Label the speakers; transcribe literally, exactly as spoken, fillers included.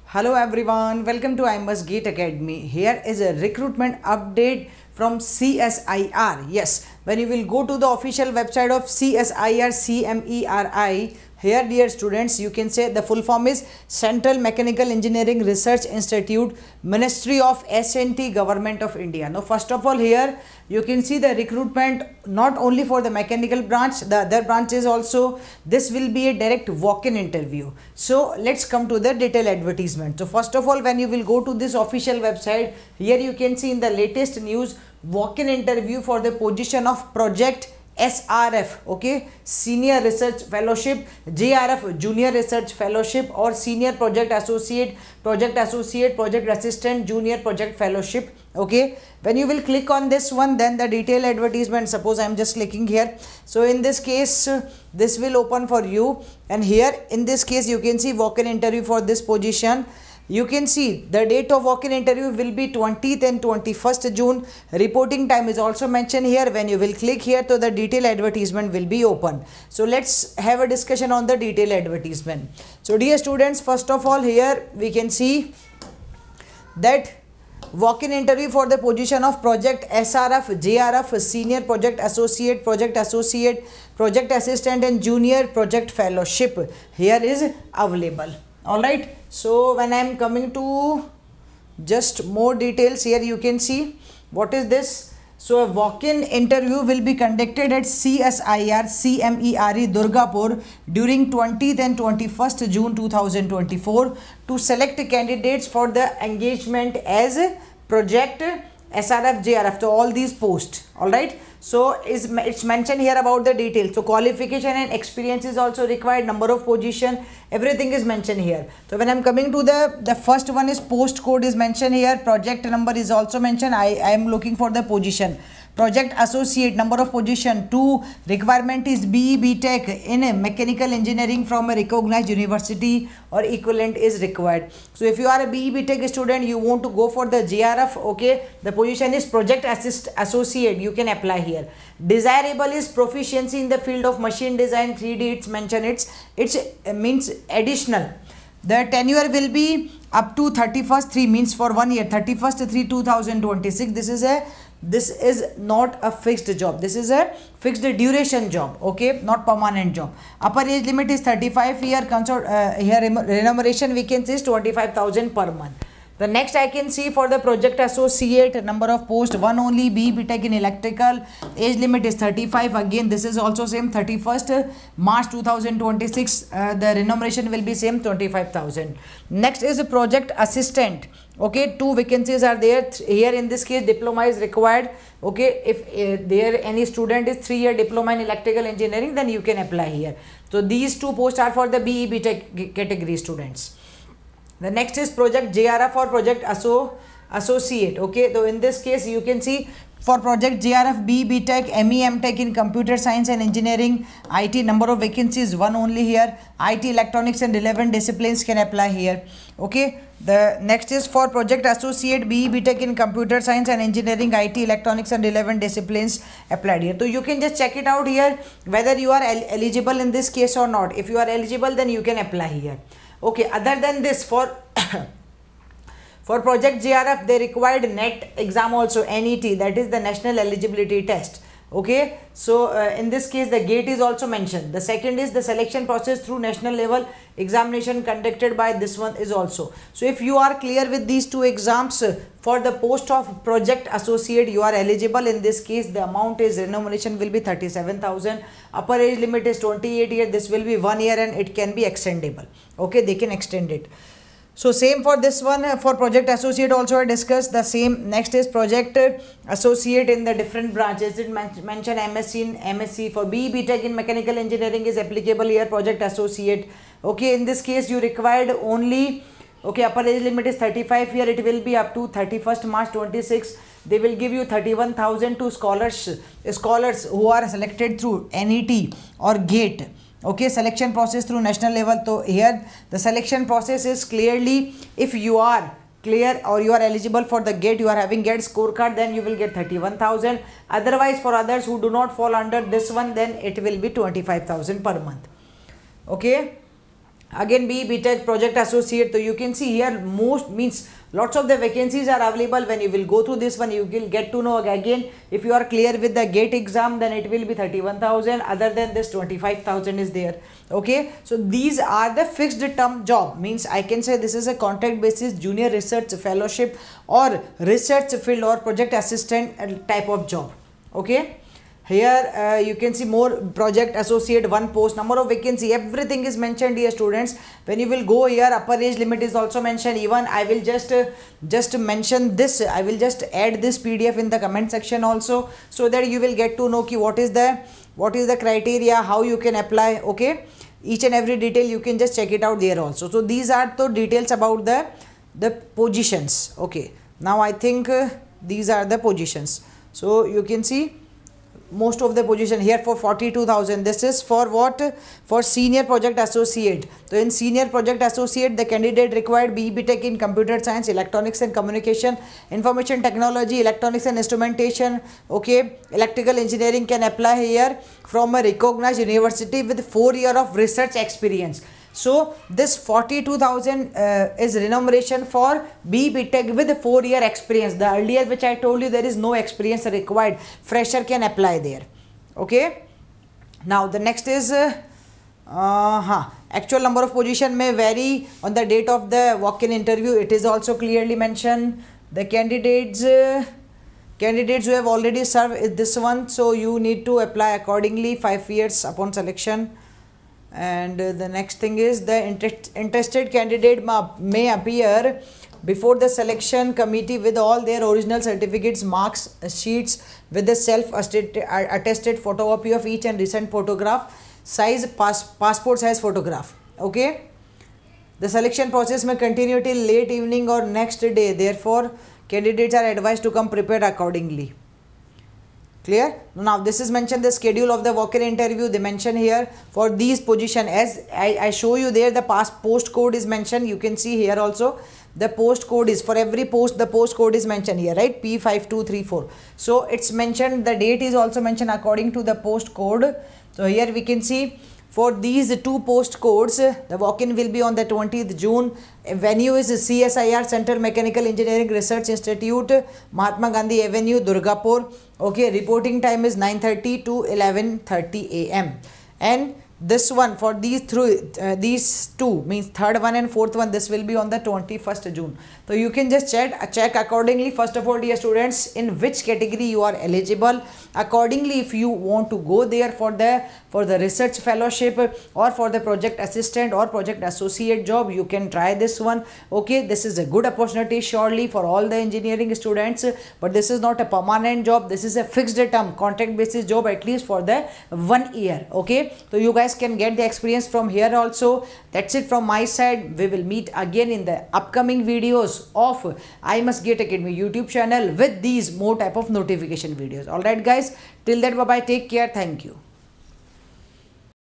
Speaker 1: Hello everyone, welcome to I Must Gate Academy. Here is a recruitment update from C S I R. Yes, when you will go to the official website of C S I R C M E R I, here dear students, you can say the full form is Central Mechanical Engineering Research Institute, Ministry of S and T, Government of India. Now first of all, here you can see the recruitment not only for the mechanical branch, the other branches also. This will be a direct walk-in interview. So let's come to the detailed advertisement. So first of all, when you will go to this official website, here you can see in the latest news, walk-in interview for the position of project S R F, okay, Senior Research Fellowship, J R F, Junior Research Fellowship, or Senior Project Associate, Project Associate, Project Assistant, Junior Project Fellowship, okay. When you will click on this one, then the detailed advertisement, suppose I am just clicking here. So in this case, uh, this will open for you, and here in this case you can see walk-in interview for this position. You can see the date of walk-in interview will be twentieth and twenty-first June. Reporting time is also mentioned here. When you will click here, so the detailed advertisement will be open. So let's have a discussion on the detailed advertisement. So dear students, first of all, here we can see that walk-in interview for the position of project S R F, J R F, Senior Project Associate, Project Associate, Project Assistant, and Junior Project Fellowship here is available. All right, so when I am coming to just more details, here you can see what is this. So a walk-in interview will be conducted at C S I R C M E R E Durgapur during twentieth and twenty-first June two thousand twenty-four to select candidates for the engagement as project S R F, J R F. So all these posts, all right. So is it's mentioned here about the details. So qualification and experience is also required, number of position, everything is mentioned here. So when I'm coming to the the first one is post code is mentioned here, project number is also mentioned. I I am looking for the position. Project associate, number of position two, requirement is B E B Tech in a mechanical engineering from a recognized university or equivalent is required. So if you are a B E B Tech student, you want to go for the J R F, okay, the position is project assist associate, you can apply here. Desirable is proficiency in the field of machine design, three D, it's mentioned, it's it's uh, means additional. The tenure will be up to thirty-first three, means for one year, thirty-first three two thousand twenty-six. This is a this is not a fixed job, this is a fixed duration job, okay, not permanent job. Upper age limit is thirty-five year. Consort uh, here remuneration we can say is twenty-five thousand per month. The next I can see for the project associate, number of post one only, B E B Tech in electrical, age limit is thirty-five. Again this is also same, thirty-first March two thousand twenty-six. Uh, the remuneration will be same, twenty-five thousand. Next is a project assistant, okay, two vacancies are there here. In this case diploma is required, okay. If uh, there any student is three year diploma in electrical engineering, then you can apply here. So these two posts are for the B E B Tech category students. The next is project J R F or project asso associate, okay. So in this case you can see for project J R F, B E B Tech, M E M Tech in computer science and engineering, I T, number of vacancies one only here. I T, electronics and relevant disciplines can apply here, okay. The next is for project associate, B E B Tech in computer science and engineering, I T, electronics and relevant disciplines applied here. So you can just check it out here whether you are el eligible in this case or not. If you are eligible, then you can apply here, okay. Other than this, for for project J R F, they required NET exam also, N E T, that is the national eligibility test, okay. So uh, in this case the gate is also mentioned. The second is the selection process through national level examination conducted by this one is also. So if you are clear with these two exams, uh, for the post of project associate you are eligible. In this case the amount is remuneration will be thirty-seven thousand. Upper age limit is twenty-eight years. This will be one year and it can be extendable, okay, they can extend it. So same for this one, uh, for project associate also I discussed the same. Next is project uh, associate in the different branches. It men mention M S c in M S c. For B E B Tech in mechanical engineering is applicable here, project associate, okay. In this case you required only, okay, upper age limit is thirty-five here. It will be up to thirty-first March twenty-six. They will give you thirty-one thousand to scholars scholars who are selected through N E T or GATE, okay. Selection process through national level. So here the selection process is clearly, if you are clear or you are eligible for the GATE, you are having GATE scorecard, then you will get thirty-one thousand. Otherwise for others who do not fall under this one, then it will be twenty-five thousand per month, okay. Again B E Tech project associate. So you can see here most means lots of the vacancies are available. When you will go through this one, you will get to know again, if you are clear with the GATE exam, then it will be thirty-one thousand. Other than this, twenty-five thousand is there. Okay, so these are the fixed term job, means I can say this is a contract basis junior research fellowship or research field or project assistant type of job. Okay, here uh, you can see more project associate, one post, number of vacancy, everything is mentioned here students. When you will go here, upper age limit is also mentioned. Even I will just uh, just mention this, I will just add this P D F in the comment section also, so that you will get to know ki what is the what is the criteria, how you can apply. Okay, each and every detail you can just check it out there also. So these are the details about the the positions. Okay, now I think uh, these are the positions. So you can see most of the position here for forty-two thousand. This is for what? For senior project associate. So in senior project associate, the candidate required B E Tech in computer science, electronics and communication, information technology, electronics and instrumentation. Okay, electrical engineering can apply here from a recognized university with four year of research experience. So this forty-two thousand uh, is remuneration for B E Tech with four year experience. The earlier which I told you, there is no experience required, fresher can apply there. Okay, now the next is uh, uh, huh. actual number of position may vary on the date of the walk-in interview. It is also clearly mentioned. The candidates uh, candidates who have already served is this one, so you need to apply accordingly, five years upon selection. And uh, the next thing is the interest, interested candidate may appear before the selection committee with all their original certificates, marks, sheets with the self-attested photocopy of each and recent photograph, size, pass, passport size photograph. Okay, the selection process may continue till late evening or next day. Therefore, candidates are advised to come prepared accordingly. Clear? Now this is mentioned the schedule of the walk-in interview. They mention here for these position, as I, I show you there, the past post code is mentioned. You can see here also the post code is for every post, the post code is mentioned here, right? P five two three four. So it's mentioned, the date is also mentioned according to the post code. So here we can see for these two post codes, the walk-in will be on the twentieth June. Venue is C S I R, Central Mechanical Engineering Research Institute, Mahatma Gandhi Avenue, Durgapur. Okay, reporting time is nine thirty to eleven thirty A M And this one for these through uh, these two, means third one and fourth one, this will be on the twenty-first June. So you can just check check accordingly. First of all, dear students, in which category you are eligible. Accordingly, if you want to go there for the for the research fellowship or for the project assistant or project associate job, you can try this one. Okay, this is a good opportunity surely for all the engineering students, but this is not a permanent job. This is a fixed term contract basis job, at least for the one year. Okay, so you guys can get the experience from here also. That's it from my side. We will meet again in the upcoming videos of I Must Gate Academy YouTube channel with these more type of notification videos. All right guys, till that, bye bye, take care, thank you.